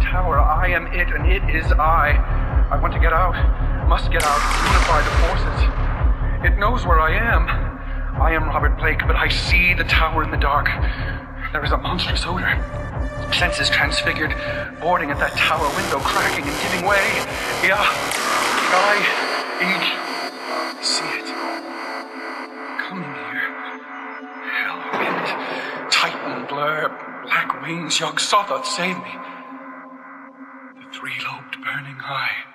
tower. I am it, and it is I. I want to get out. Must get out. Unify the forces. It knows where I am. I am Robert Blake, but I see the tower in the dark. There is a monstrous odor. Senses transfigured, boarding at that tower window, cracking and giving way. Yeah, I see it. Coming here. Hell, wind, Titan, blur, black wings, Yog Sothoth, save me. The three-lobed burning eye.